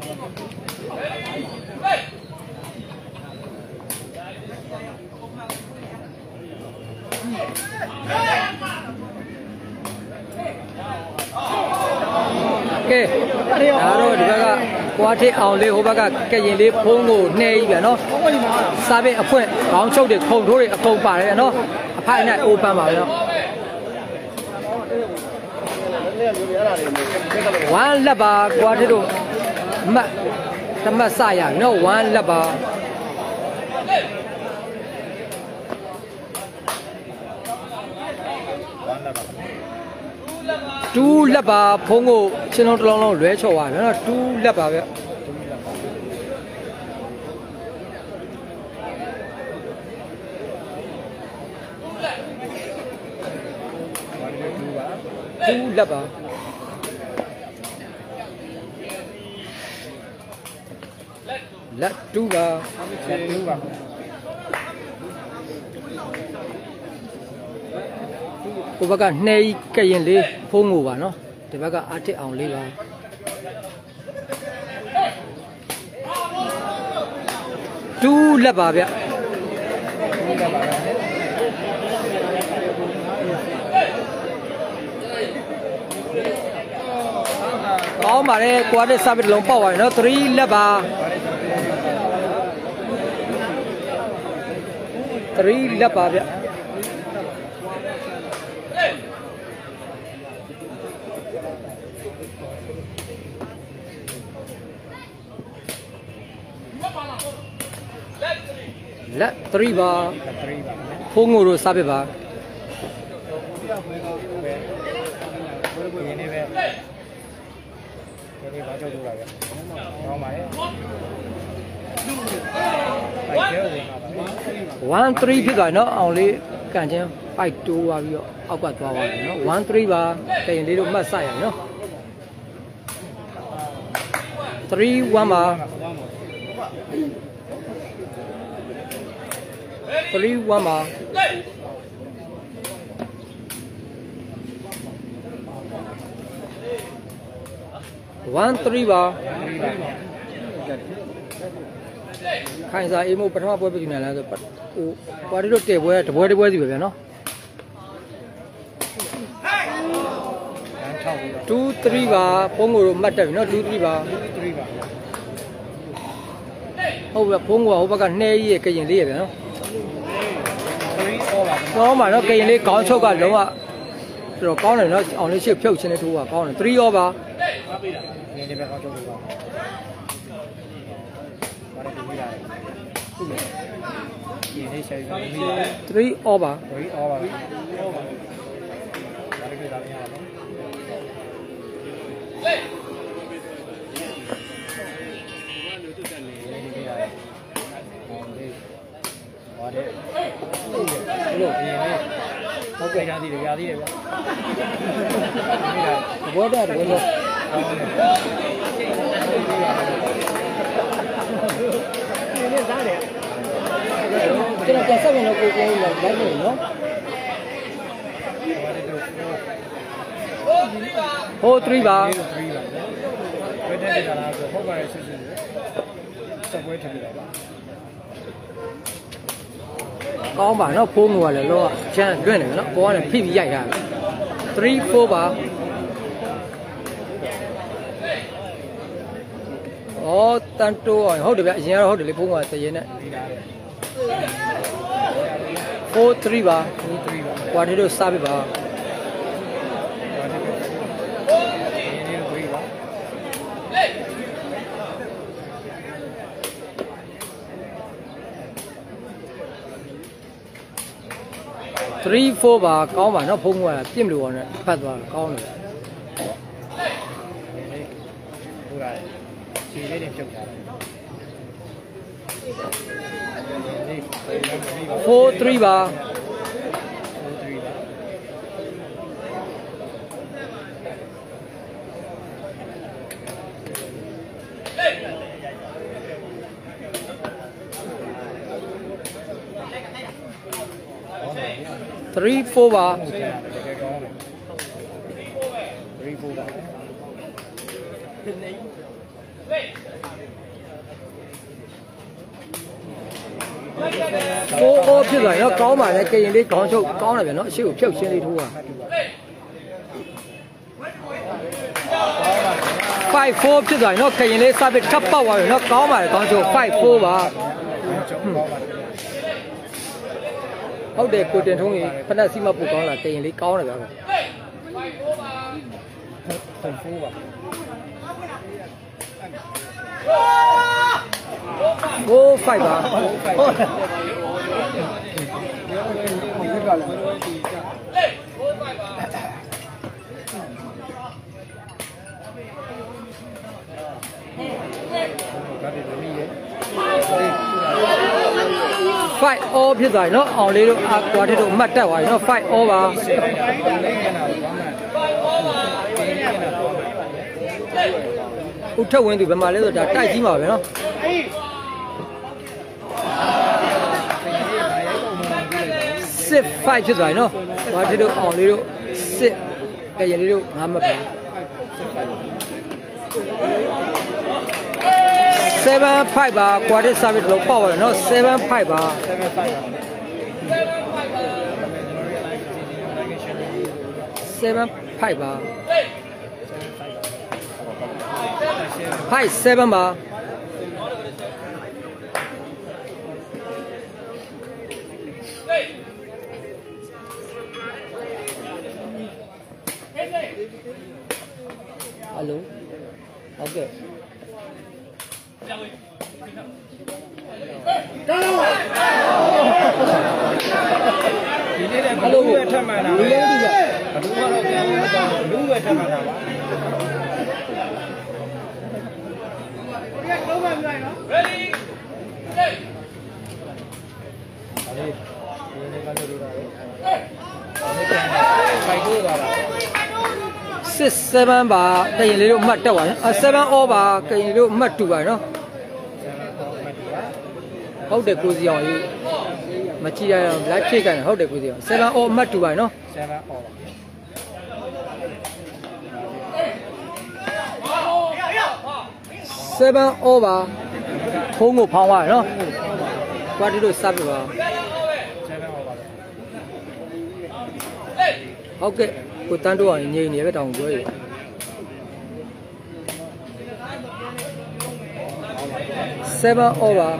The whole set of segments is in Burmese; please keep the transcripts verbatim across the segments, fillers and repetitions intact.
Okay, đó thì các qua thế ảo lê hồ bác cái gì lê phong ngủ này vậy nó sao vậy quên đón châu để không thôi không phải đấy nó phải này open vào nó one là bà qua thế rồi mà thằng mà sai à nó one là bà two là bà phong ngủ trên nó long long lưỡi cho vào nó two là bà vậy two là bà là two bà cô bác cái này cái gì đi phong ngủ vào nó thì bác cái ăn thế ảo đi vào two là bà vậy có mà đây qua đây sao biết lồng bao vậy nó three là bà three là bà vậy là three bà phong ngủ rồi sao biết bà one three phía gọi nó ông lấy càng chứ phải two vào bio áo quần vào nó one three bà cái gì đó mà sai nó three one bà three one bà one three bà khai ra em một bắt hoa bơi bên này là rồi bắt qua đi đốt tiền bơi bơi đi bơi gì vậy nó two three bà phong ngủ mặt trời nó two three bà hôm là phong ngủ hôm bác này gì cái gì đi vậy nó nó mà nó cái gì có số cả đúng không ạ rồi con này nó ông ấy chịu phiếu trên này thu à con này three ô bà three over ok ra đi ra đi bố đó rồi luôn cái này cái sao mà nó cũng là cái gì nó ô three ba có mà nó phun ngoài là lo cha cái này nó có này phi bị dày à three four ba ô tan tu rồi hốt được vậy gì hốt được lấy phun ngoài tại vì này four three ba qua đi đâu sao bị ba three four bà có mà nó phun ngoài tiêm lùa này phát vào con này four three bà three four ba four all ဖြစ်သွားနော်ကောင်းပါလေကရင်လေးခေါင်းချုပ်ကောင်းတယ်ဗျနော်အရှိကိုဖြုတ်ရှင်းလေးထိုးတာ five four ဖြစ်သွားနော်ကရင်လေးစပစ်ထပ်ပေါက်သွားပြီနော်ကောင်းပါလေခေါင်းချုပ် five four ပါဟုတ်တယ်ကိုတင်ထုံးကြီးဖနက်စီမပူကောင်းလာကရင်လေးကောင်းတယ်ဗျာ five four ပါ four five ပါfive all ဖြစ်သွားပြီနော်အောင်လေးတို့အကွာတဲ့တို့အမှတ်တက်သွားပြီနော်five all ပါဦးထက်ဝင်းသူဘယ်မှာလဲဆိုတော့ဒါတိုက်ကြီးမှာပဲနော်six five ဖြစ်သွားပြီနော်ဘာတဲ့တို့အောင်လေးတို့sixကရလေးတို့ငါမှတ်ပါseven five ပါ quarter service လို့ပေါ့ပါနော်seven five ပါseven five ပါfive seven ပါဟယ်လိုဟုတ်ကဲ့ဒီနေ့လည်းဘလူးပဲထပ်မှန်တာဘလူးလည်းဒီကဘလူးကတော့ပြန်လို့မကြောက်ဘလူးပဲထပ်မှန်တာပါsix seven ပါကရင်လေးတို့မှတ်တက်ပါနော် seven all ပါကရင်လေးတို့မှတ်တူပါနော်ဟုတ်တယ်ကိုစီအောင်ကြီးမကြည့်ရအောင် live ဖြည့်ကြတယ်ဟုတ်တယ်ကိုစီအောင် seven all မှတ်တူပါနော် seven all seven all ပါဖုံးကိုဖောင်းသွားတယ်နော်ကွာတီတို့စပ်ပြပါဟုတ်ကဲ့ကိုတန်းတော့ငြိမ်နေပဲတောင်ပြောရည်seven over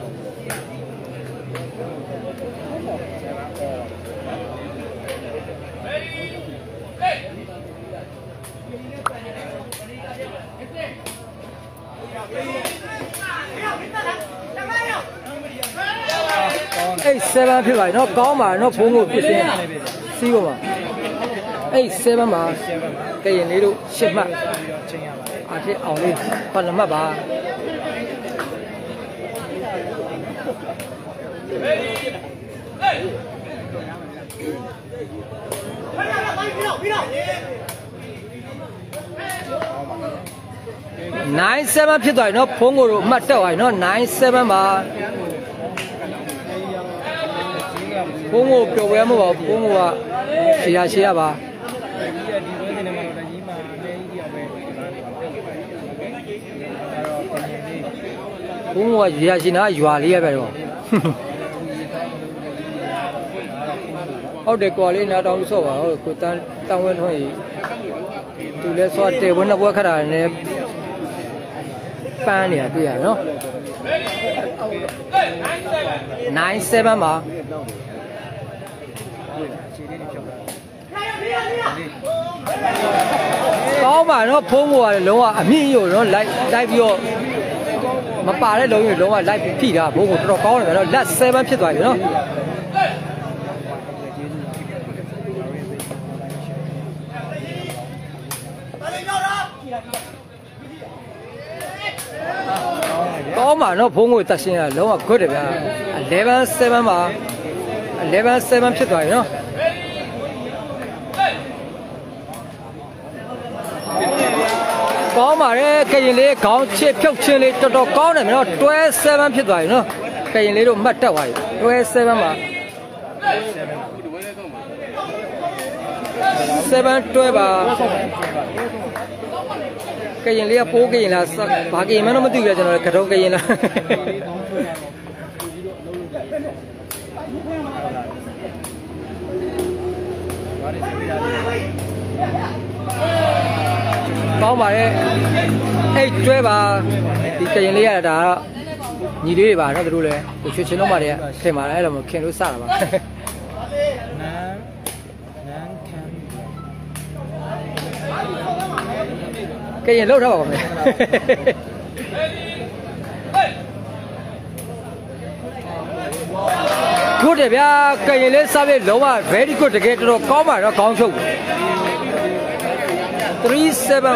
eight seven ဖြစ်ပါနော်ကောင်းပါနော်ဘုံကိုပြစ်စင်းစီးပါပါeight seven ပါကရင်လေးတို့ရှစ်မှတ်အားဖြင့်အောင်လေးဘာလမှတ်ပါnine seven ဖြစ်သွားပြီနော်ဖုံးကိုတို့မှတ်တက်သွားပြီနော်nine seven ပါဖုံးကိုပျော်ပွဲမဟုတ်ပါဘူးဖုံးကရှေ့ရရှေ့ရပါဖုံးကရရှိနာရွာလေးရပဲတော့ဟုတ်တယ်ကွာလေးနားတောင်းဆော့ပါဟုတ်ကိုတန်းတန်းဝင်းထွန်းကြီးသူလဲဆော့တေဝင်းနှစ်ဘွက်ခတ်တာနဲ့ပန်းနေတာတွေ့ရနော်nine seven ပါကောင်းပါနော်ဖုံးကိုကလုံးဝအမြင့်ရို့နော်လိုက်လိုက်ပြီးတော့မပါတဲ့လုံးရို့လုံးဝလိုက်ပြီးထိတာဘုံကိုတော်တော်ကောင်းတယ်ဗျာနော်လက်sevenဖြစ်သွားပြီနော်ကောင်းပါနော်ဖုံးကိုတက်ရှင်းရလုံးဝ good တယ်ဗျာeleven seven ပါeleven seven ဖြစ်သွားပြီနော်ကောင်းပါတယ်ကရင်လေးခေါင်းချစ်ဖြုတ်ချင်းလေးတော်တော်ကောင်းတယ်နော်twelve seven ဖြစ်သွားပြီနော်ကရင်လေးတို့မှတ်တက်သွားပြီtwelve seven ပါseven twelve ပါကရင်လေးကပိုးကရင်လားဘာကရင်မှတော့မသိဘူးလေကျွန်တော်ကထုံးကရင်လားကောင်းပါရဲ့အဲ့ကျွဲပါဒီကရင်လေးရတာတော့ညီလေးတွေပါတော့သူတို့လည်းချွေချင်းတော့မှတည်းခင်ပါလားအဲ့လိုမခင်လို့စတာပါနန်းနန်းခံကရင်လောက်ထားပါဦးမယ်good တယ်ဗျာကရင်လေးစားပြီးလုံးဝ very good တကယ်တော်တော်ကောင်းပါတော့ခေါင်းချုပ်three seven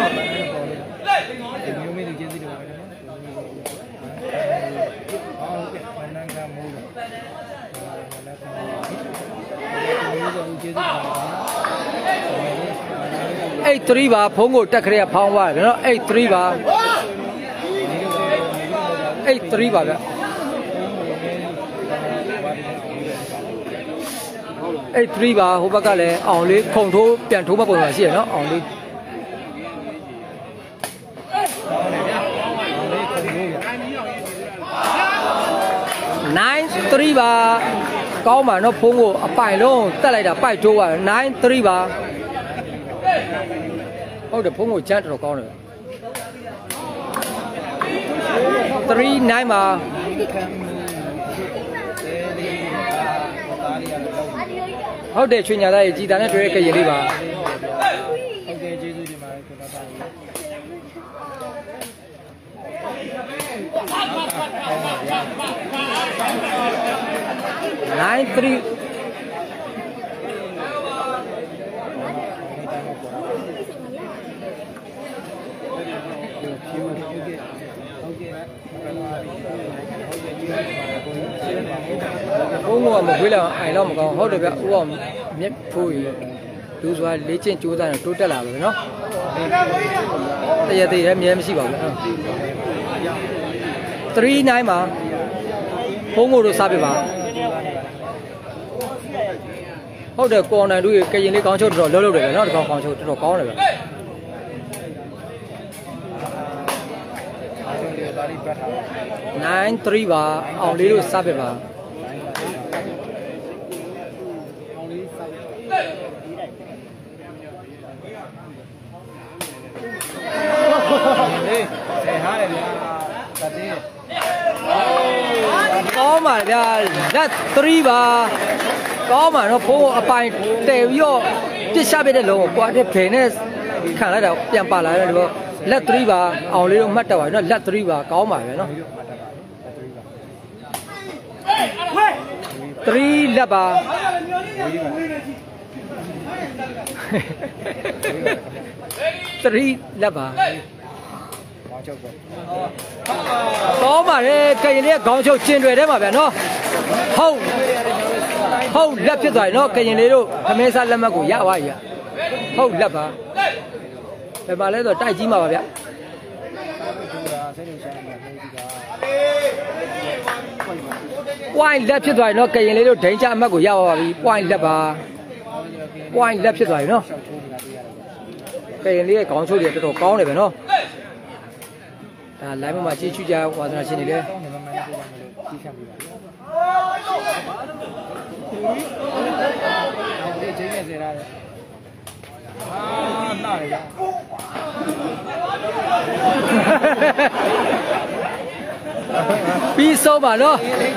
eight three ပါဖုန်းကိုတက်ခရဲဖောင်းသွားတယ်နော်eight threeပါeight threeပါဗျeight threeပါဟိုဘက်ကလည်းအောင်လေးခုံထိုးပြန်ထိုးမဲ့ပုံစံရှိရနော်အောင်လေးnine threeပါကောင်းပါနော်ဖုန်းကိုအပိုင်လုံးတက်လိုက်တာပိုက်ထိုးသွားတယ်nine threeပါဟုတ်တယ်ဖုန်းကိုချမ်းတော်ကောင်းတယ်three nineပါဟုတ်တယ်ချွေညာသားရဲ့ကြည်တာနဲ့တွေ့ရကရင်လေးပါဟုတ်ကဲ့ကျေးဇူးတင်ပါတယ်ကိုလာပါnine threeဘုံကမခွေးလောက်အိုင်တော့မကောင်းဟုတ်တယ်ဗျဥအောင်မြက်ဖိုးရဒူးစွာလေးချင်းကြိုးစားရင်တိုးတက်လာပဲနော်တရသေးလည်းမြဲမရှိပါဘူးthree nineပါဘုံကိုတို့စားပြပါဟုတ်တယ်ကော်နိုင်တို့ကရင်လေးကောင်းချုပ်တော်တော်လှုပ်လှုပ်တယ်ဗျနော်ဒီကောင်ကောင်းချုပ်တော်တော်ကောင်းတယ်ဗျnine threeပါအောင်လေးတို့စားပြပါကောင်းပါဗျာလက်threeပါကောင်းပါတော့ဖုန်းအပိုင်တယ်ပြီးတော့ပြစ်ချပြတဲ့လုံးကိုကွာတဲ့ဖယ်နဲ့ခံလိုက်တော့ပြန်ပါလာတယ်ဒီတော့လက်threeပါအောင်လေးတို့မှတ်တော့ပါနော်လက်threeပါကောင်းပါပဲနော်threeလက်ပါthreeလက်ပါကောင်းပါလေကရင်လေးခေါင်းချုပ်ကျင်တွေထဲမှာဗျာနော်ဟုတ်ဟုတ်လက်ဖြစ်သွားပြီနော်ကရင်လေးတို့သမင်းစားလက်မှတ်ကိုရပါရဟုတ်လက်ပါဘယ်မှာလဲဆိုတိုက်ကြီးမှာပါဗျpoint လက်ဖြစ်သွားပြီနော်ကရင်လေးတို့ဒိန်ချအမှတ်ကိုရပါပါပြီ point လက်ပါ point လက်ဖြစ်သွားပြီနော်ကရင်လေးရဲ့ခေါင်းချုပ်တွေတော်တော်ကောင်းတယ်ဗျနော်ဒါ live မှာကြည့်ချူကြဝါသနာရှင်တွေလည်းဒီချင်းနဲ့စေရတယ်အာနားရပြီးဆုံးပါနော်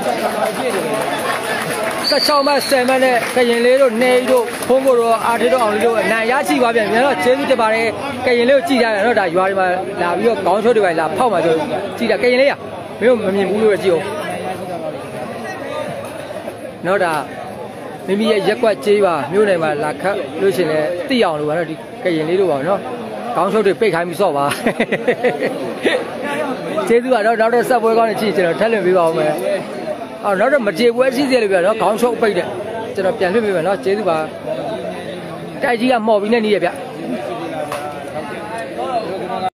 ဆက်ချောင်းမဆယ်မနဲ့ကရင်လေးတို့နေတို့ဖုံးကိုတော့အာထေတို့အောင်လေးတို့အနိုင်ရရှိပါပြန်ပြန်တော့ကျေးဇူးတင်ပါတယ်ကရင်လေးကိုကြည်ကြရတော့ဒါရွာတွေမှာလာပြီးတော့ခေါင်းချိုးတွေပါလာဖောက်မှာဆိုကြည်တာကရင်လေးရမင်းတို့မမြင်ဘူးလို့ကြည့်အောင်နော်ဒါမိမိရဲ့ရက်ကွက်ကျေးပါမြို့နယ်မှာလာခတ်လို့ရှင်လဲတိအောင်လို့ပါတော့ဒီကရင်လေးတို့ပါနော်ခေါင်းချိုးတွေပိတ်ခိုင်းပြီးစော့ပါကျေးဇူးပါတော့နောက်တော့ဆက်ပွဲကောင်းနေကြည့်ကျွန်တော်ထပ်လွှင့်ပေးပါဦးမယ်အော်နောက်တော့မကြေပွဲရှိသေးတယ်ဗျာနော်ခေါင်းချုပ်ပိတ်တဲ့ကျွန်တော်ပြန်လွှင့်ပေးမယ်နော်ကျေးဇူးပါတိုက်ကြီးကမှော်ပြီးနေနေရဗျ